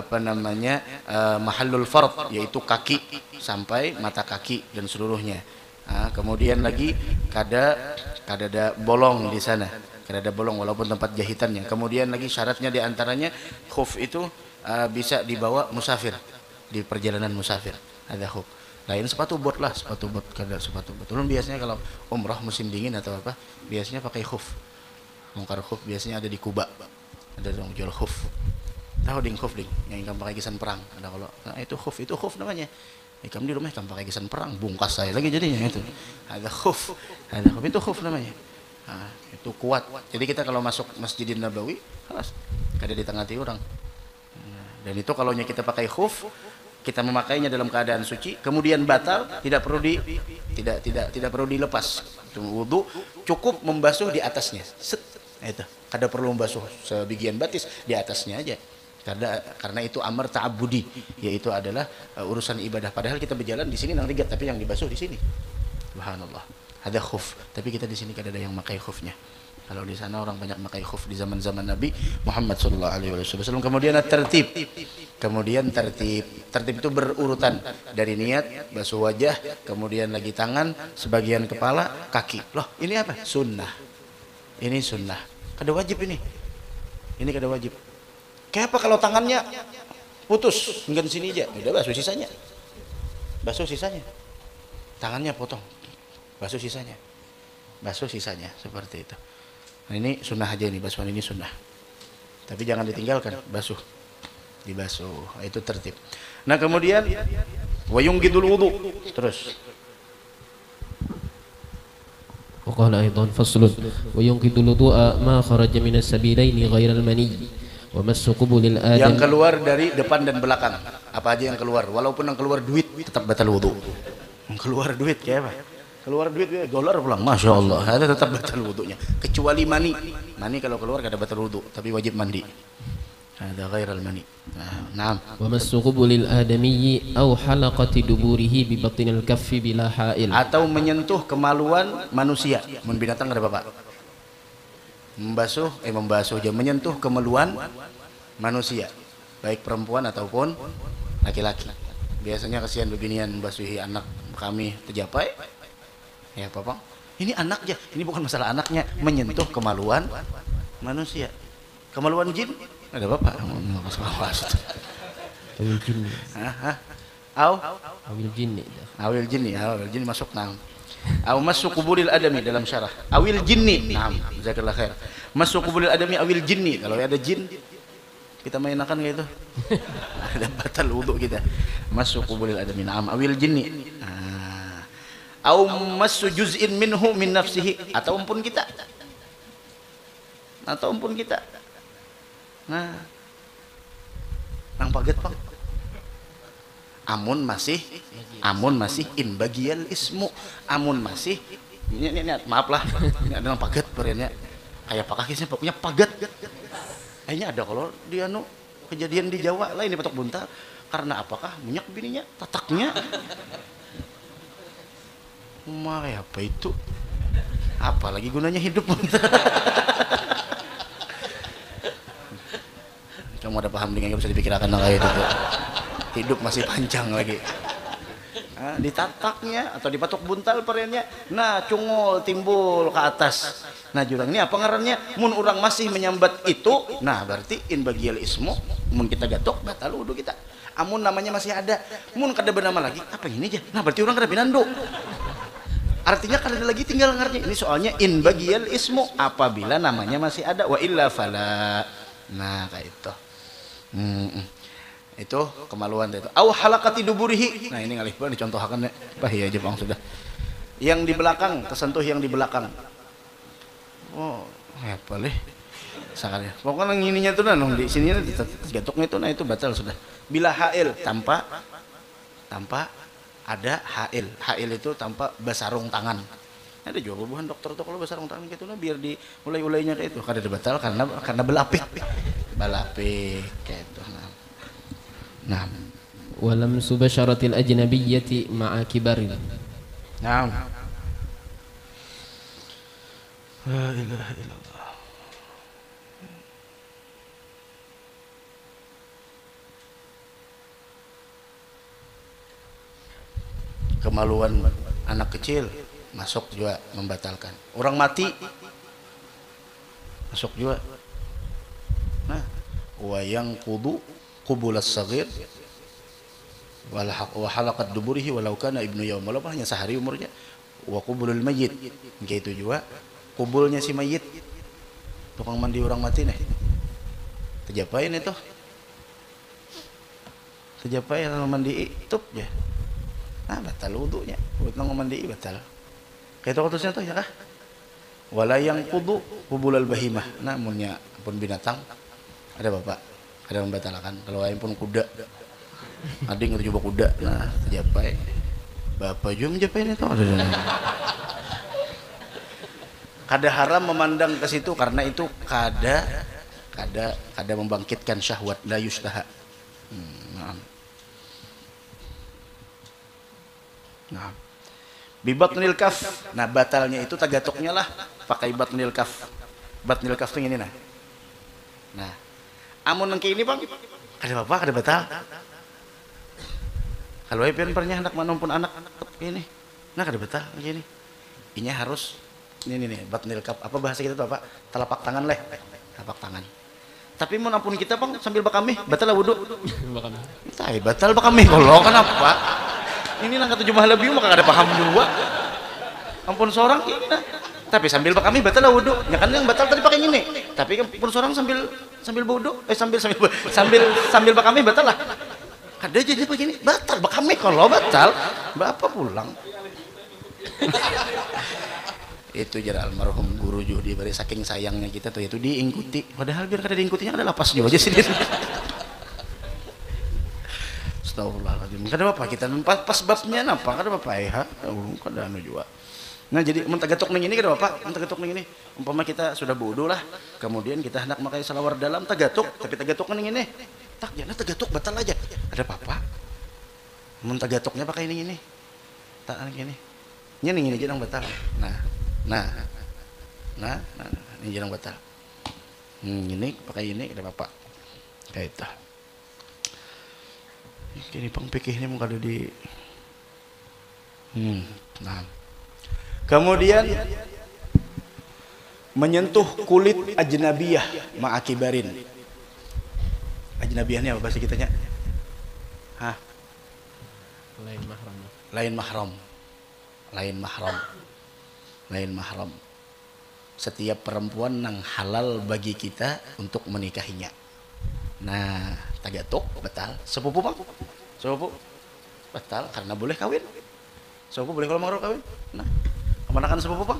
mahallul fard, yaitu kaki sampai mata kaki dan seluruhnya. Kemudian lagi kada ada bolong di sana, kada ada bolong walaupun tempat jahitannya. Kemudian lagi syaratnya di antaranya khuf itu bisa dibawa musafir di perjalanan musafir, ada khuf. Lain sepatu bot lah, sepatu bot. Ulun biasanya kalau umrah musim dingin atau apa, biasanya pakai khuf. Mungkar khuf biasanya ada di Kuba, ada yang jual khuf. Tahu ding khuf ding, yang ikan pakai gisan perang. Ada kalau itu khuf namanya. Ikan di rumah ikan pakai gisan perang, bungkas saya lagi jadinya itu. Ada khuf itu khuf namanya. Itu kuat. Jadi kita kalau masuk Masjidin Nabawi, halas, kada ditangati orang. Dan itu kalau kita pakai khuf, kita memakainya dalam keadaan suci, kemudian batal, tidak perlu dilepas. Wudu cukup membasuh di atasnya. Itu. Kada perlu membasuh sebagian batis, di atasnya aja. Karena itu amar ta'abbudi, yaitu adalah urusan ibadah. Padahal kita berjalan di sini nang ligat, tapi yang dibasuh di sini. Subhanallah. Ada khuf, tapi kita di sini kada ada yang pakai khufnya. Kalau di sana orang banyak pakai khuf di zaman-zaman Nabi Muhammad sallallahu alaihi wasallam. Kemudian tertib. Tertib itu berurutan dari niat, basuh wajah, kemudian lagi tangan, sebagian kepala, kaki. Loh, ini apa? Sunnah. Ini sunnah. Kada wajib ini. Ini kada wajib. Kayak apa kalau tangannya putus, enggak di sini aja. Udah basuh sisanya. Tangannya potong. Basuh sisanya seperti itu. Nah, ini sunnah aja nih, basuhan ini sunnah. Tapi jangan ditinggalkan, dibasuh. Itu tertib. Nah, kemudian wayungkidul wudu. Terus. Waqala aidan faslun wayungkidul wudu'a ma kharaja minas sabilaini ghairal mani wa massu qubulil adam. Yang keluar dari depan dan belakang. Apa aja yang keluar? Walaupun yang keluar duit tetap batal wudu. Yang keluar duit kayak apa? keluar duit dolar pulang, masya Allah, ada tetap batal wudunya. Kecuali mani, mani kalau keluar gak ada batal wudu, tapi wajib mandi. Ada ghairal mani. Naam. Wa massu qubulil adamiyyi aw halaqati duburihi bi batnil kaffi bila ha'il. Atau menyentuh kemaluan manusia, mun binatang ada bapak. Membasuh aja, menyentuh kemaluan manusia, baik perempuan ataupun laki-laki. Biasanya kasihan beginian membasuhi anak kami terjapai. Ya Bapak, ini anaknya, ini bukan masalah anaknya, menyentuh kemaluan manusia. Kemaluan jin, ada Bapak. Awil jinni. Awil jinni. Awil jinni masuk nam. Aw masuk kubulil adami dalam syarah. Awil jinni. Naam, jazakallah khair. Masuk kubulil adami awil jinni. Kalau ada jin kita mainakan kayak itu. Ada batal wudu kita. Masuk kubulil adami. Naam, awil jinni. Au massu juz'in minhu min nafsihi, atau pun kita, nah nang paget Pak, amun masih in bagiyal ismu, amun masih ini maaf lah, ini ada nang paget perenya kayak pakakisnya pokoknya paget kayaknya ada kalau dia kejadian di Jawa lah ini patok buntal karena apakah minyak bininya tataknya apa itu? Apalagi gunanya hidup? Kamu ada paham dengan bisa dipikirkan kayak itu? Hidup masih panjang lagi. Nah, ditataknya atau dipatok buntal perenya, nah cungul timbul ke atas. Nah jurang ini apa ngarannya? Mun orang masih menyambat itu, nah berarti in bagiyal ismu, mun kita gatok batal wudu kita. Amun namanya masih ada, mun kada bernama lagi, apa ini aja? Nah berarti orang kada binando. Artinya kan ada lagi tinggal ngarnya. Ini soalnya in bagiyal ismu, apabila namanya masih ada, wa illa fala. Nah kayak itu. Itu kemaluan itu. Au halaqati duburihi. Nah ini ngalih banget dicontohkan ya. Bahaya aja Bang sudah. Yang di belakang, kesentuh yang di belakang. Oh, apa leh? Sakarnya. Pokoknya ininya tuh nah di sini gatoknya itu nah itu batal sudah. Bila hail tanpa ada hail itu tanpa basarung tangan. Ada juga bubuhan dokter tuh kalau basarung tangan gitu nah biar di ulai-ulainya kayak itu kada batal karena belapik kayak itu. Nah. Walam subasharatil ajnabiyyati ma'a kibarin. Naam. La ilaha illallah. Kemaluan anak kecil masuk juga membatalkan. Orang mati masuk juga. Nah, wa yang qudu qubulas saghir wal halaqat duburihi walau kana ibnu yaum, walaupun hanya sehari umurnya. Wa qubulul mayyit, gitu juga kubulnya si mayit. Tukang mandi orang mati nih. Terjapain itu. Terjapain mandi itu ya. Nah batal wudunya, buat nang mandi batal. Kayak itu tuh ya kah? Wala yang kudu kubulal bahimah. Namunnya pun binatang ada bapak, ada membatalkan. Kalau lain pun kuda, ading itu coba kuda, nah terjapai. Bapak juga menjapain itu ada. Kada haram memandang ke situ karena itu kada membangkitkan syahwat la yustaha. Nah, bibatnil kaf. Nah, batalnya itu tagatoknya lah pakai batnil kaf. Batnil kaf tuh ini nah. Nah, amun nang ini Bang, ada apa? Ada batal. Kalau pian pernah hendak manompun anak ini. Nah, ada batal ini. Ini harus ini nih batnil kaf. Apa bahasa kita tuh Pak? Telapak tangan leh. Telapak tangan. Tapi mun ampun kita Bang sambil bakami batal wudu. Bakami. Batal bakami kalau kenapa? Ini nang kata jumlah lebih maka ada paham juga. Ampun seorang ini nah. Tapi sambil kami batal wudu. Ya kan yang batal tadi pakai ini. Tapi ampun seorang sambil wudu, sambil kami batal lah. Kada jadi begini, batal kami kalau batal, bapak pulang. Itu jara almarhum guru Judi bari saking sayangnya kita tuh itu diikuti. Padahal biar kada diikutinya ada lapas juga aja sini. Astagfirullahaladzim. Kada apa kita pas babnya napa? Kada apa ya? Kada anu juga. Nah jadi mentagatok ning ini kada apa? Mentagatok ning ini. Umpama kita sudah wudu lah, kemudian kita hendak makai salawar dalam tagatok, tapi tagatok ning ini. Tak jana tagatok batal aja. Ada apa-apa? Mun tagatoknya pakai ini. Tak ning ini. Nya ning ini jeung batal. Nah, ini jarang batal. Ini pakai ini ada apa? Kayak itu. Kini pengpikih ini mau kada di. Nah. Kemudian menyentuh kulit ajnabiyah ma'akibarin. Ajnabiyahnya apa bahasa kitanya? Hah? Lain mahram. Setiap perempuan yang halal bagi kita untuk menikahinya. Nah, tagatok batal. Sepupu Bang? Sepupu batal karena boleh kawin. Sepupu boleh kalau mau kawin. Nah, kemanakan sepupu Bang?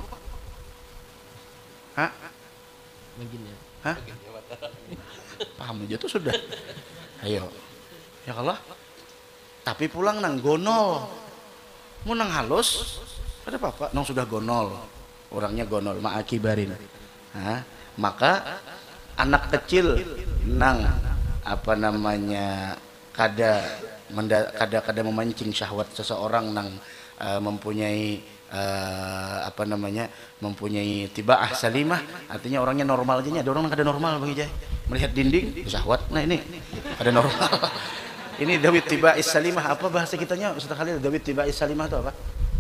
Hah? Baginnya. Hah? Paham aja tuh sudah. Ayo. Ya kalah. Tapi pulang nang gonol. Mau nang halus, ada apa-apa? Nang sudah gonol. Orangnya gonol, ma'akibarin. Maka anak kecil nang apa namanya kada memancing syahwat seseorang nang mempunyai mempunyai tibaah salimah, artinya orangnya normal aja. Ada orang yang kada normal Bang Ijay, melihat dinding syahwat. Nah ini ada normal. Ini dawit tibaah salimah, apa bahasa kitanya Ustaz Khalil? Dawit tibaah salimah itu apa?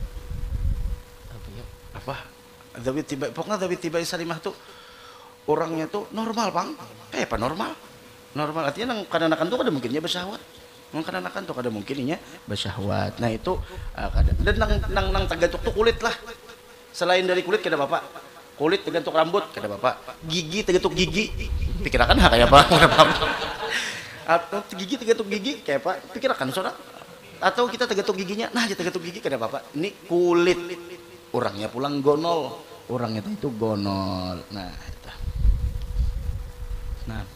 Apa? Pokoknya dawit tibaah salimah tuh orangnya tuh normal Bang. Kayak apa normal? Normal artinya nang kadang-kadang tuh kada mungkinnya bersyahwat. Kadang-kadang tuh kada mungkinnya bersyahwat. Nah itu dan nang tagatuk tuh kulit lah. Selain dari kulit kada apa-apa. Kulit tagatuk rambut kada apa-apa. Gigi tagatuk gigi. Pikirakan kayak apa? Kada apa-apa. Atau gigi tagatuk gigi kayak apa? Pikirakan saudara. Atau kita tagatuk giginya, nah aja tagatuk gigi kada apa-apa. Ini kulit. Orangnya pulang gonol. Orangnya itu gonol. Nah, itu. Nah.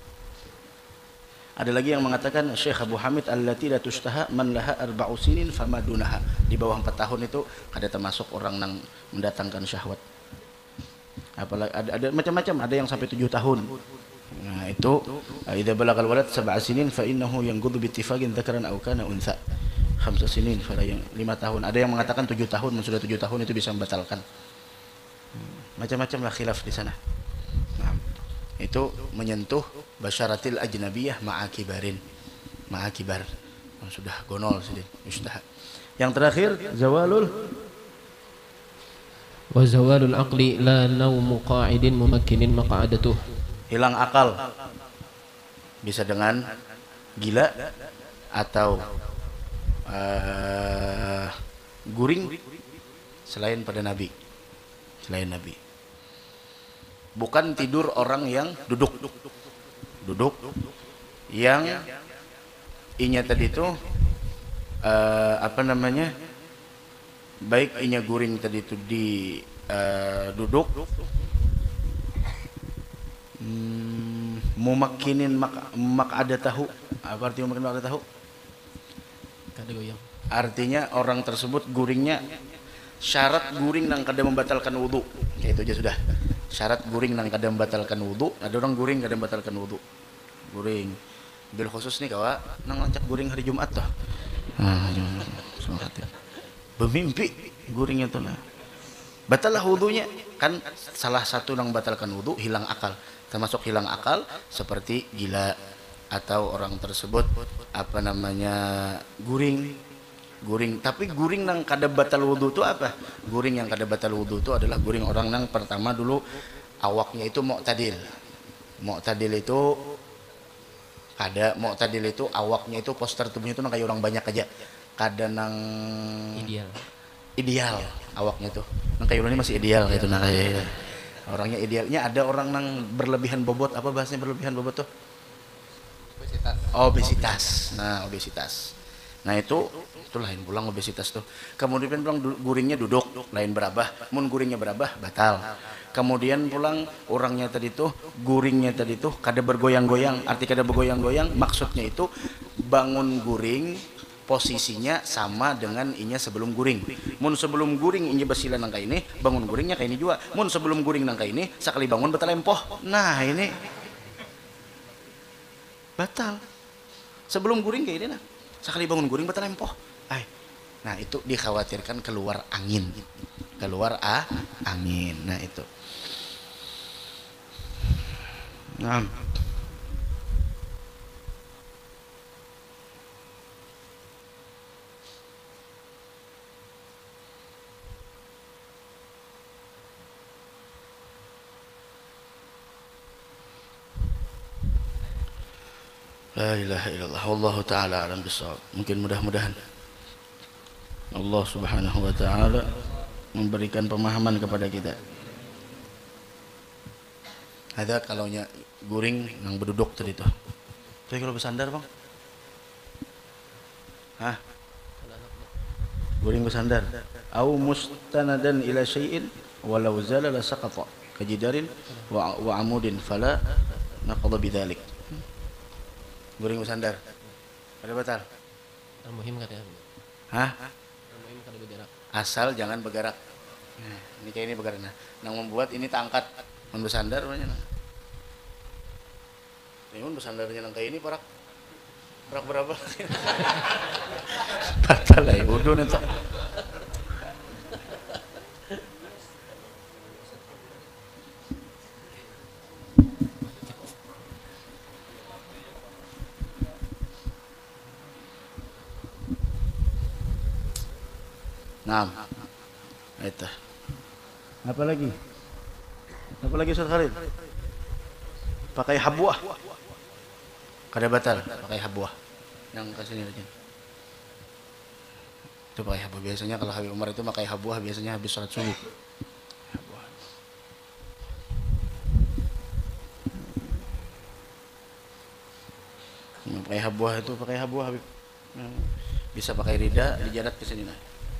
Ada lagi yang mengatakan Syekh Abu Hamid allati la tushtaha man laha arba'u sinin fama dunaha. Di bawah 4 tahun itu kada termasuk orang yang mendatangkan syahwat. Apalagi ada macam-macam, ada yang sampai 7 tahun. Nah, itu idza balagal walad 7 sinin fa innahu yanqudu bi ittifaqin dzakaran aw kana untha. 5 sinin fala yang 5 tahun. Ada yang mengatakan 7 tahun, sudah 7 tahun itu bisa membatalkan. Macam-macam lah khilaf di sana. Nah, itu menyentuh basyaratil ajnabiyah ma'akibarin. Ma'akibar. Sudah gonol sudah. Yang terakhir zawalul wa zawalul aqli la naumu qa'idin mumakkinin maq'adatuh. Hilang akal. Bisa dengan gila atau guring selain pada Nabi. Selain Nabi. Bukan tidur orang yang duduk yang inya tadi itu baik inya guring tadi itu di duduk mumakkinin mak ada tahu. Apa artinya mumakkinin mak ada tahu? Kada goyang. Artinya orang tersebut guringnya syarat guring nang kada membatalkan wudu. Kayak itu aja sudah. Syarat guring nang kada membatalkan wudu. Ada orang guring kada membatalkan wudu. Guring. Bil khusus nih kawa nang lancak guring hari Jumat tuh. Bermimpi guringnya tuh nah. Batal wudunya kan salah satu nang batalkan wudu hilang akal. Termasuk hilang akal seperti gila atau orang tersebut guring. Tapi guring nang kada batal wudu itu apa? Guring yang kada batal wudu itu adalah guring orang nang pertama dulu awaknya itu mu'tadil. Mu'tadil itu awaknya itu postur tubuhnya itu nang kayak orang banyak aja. Kada nang ideal awaknya tuh. Nang kayak orang ini masih ideal gitu nang kayak orangnya idealnya. Ada orang nang berlebihan bobot, apa bahasanya berlebihan bobot tuh? Obesitas. Nah, obesitas. Nah itu lain pulang obesitas tuh. Kemudian pulang guringnya duduk, lain berabah. Mun guringnya berabah batal. Kemudian pulang orangnya tadi tuh guringnya tadi tuh kada bergoyang-goyang. Arti kada bergoyang-goyang maksudnya itu bangun guring posisinya sama dengan inya sebelum guring. Mun sebelum guring inya basilan nangka ini, bangun guringnya kayak ini juga. Mun sebelum guring nangka ini, sekali bangun batal empoh. Nah ini batal. Sebelum guring kayak ini nah. Sekali bangun guring batal empoh. Nah itu dikhawatirkan keluar angin, angin. Nah itu. Nah. La ilaha illallah. Wallahu ta'ala alam bisawab. Mungkin mudah-mudahan Allah subhanahu wa ta'ala memberikan pemahaman kepada kita. Ada kalaunya guring yang berduduk tadi tuh. Tapi kalau bersandar bang? Hah? Guring bersandar. Au mustanadan ila syai'in walau zala la saqata kajidarin wa amudin fala naqadha bidzalik. Guring bersandar. Ada batal? Al-muhim katanya. Hah? Al-muhim kada bergerak. Asal jangan bergerak. Nah, ini kayak ini bergerak. Nah, yang membuat ini tangkat bersandar namanya. Nah. Ini bersandarnya nang kayak ini parak berapa? Batal lah, udah nanti. Nah, itu. Apa lagi Ustaz Khalid? Pakai habwah. Kada batal pakai habwah. Yang kasih ini lagi. Itu pakai habwah biasanya kalau Habib Umar itu pakai habwah biasanya habis sholat subuh. Pakai habwah itu pakai habwah Habib. Bisa pakai rida dijarat ke sini nah.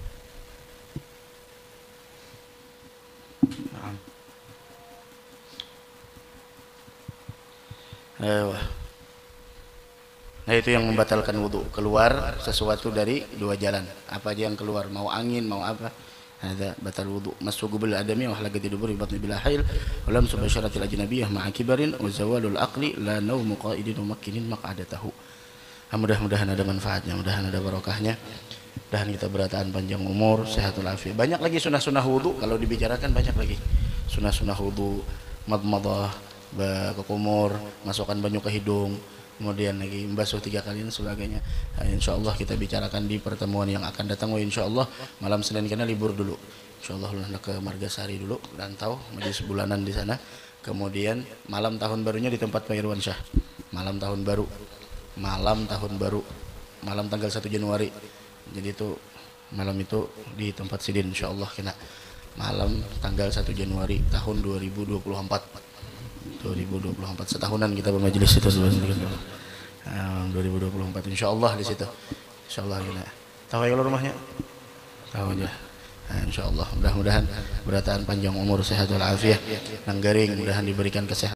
Nah itu yang membatalkan wudhu, keluar sesuatu dari dua jalan. Apa aja yang keluar, mau angin, mau apa, ada batal wudhu. Masuk bil adami wa halaqati duburi batni bila hail wa lam subasharatil ajnabiyah ma'a kibarin wa zawalul aqli la naumu qa'idin wa makkinin maq'adatahu. Mudah-mudahan ada manfaatnya, mudahan ada barokahnya. Mudahan kita berataan panjang umur, sehatul afiat. Banyak lagi sunah-sunah wudhu kalau dibicarakan, banyak lagi sunah-sunah wudhu, madmadah, ke kumur, masukkan banyu ke hidung, kemudian lagi membasuh 3 kali dan sebagainya. Nah, insyaallah kita bicarakan di pertemuan yang akan datang. Insyaallah malam Senin karena libur dulu. Insyaallah hendak ke Margasari dulu, rantau majelis bulanan di sana. Kemudian malam tahun barunya di tempat Pak Irwan Syah. Malam tahun baru, malam tanggal 1 Januari. Jadi itu malam itu di tempat Sidin insyaallah kena malam tanggal 1 Januari tahun 2024 setahunan kita bermajelis itu sebenarnya. 2024 insyaallah di situ. Insyaallah kita. Tahu ya kalau rumahnya? Tahu aja. Nah, insyaallah mudah-mudahan berataan panjang umur sehat wal afiat, nang garing mudahan diberikan kesehatan.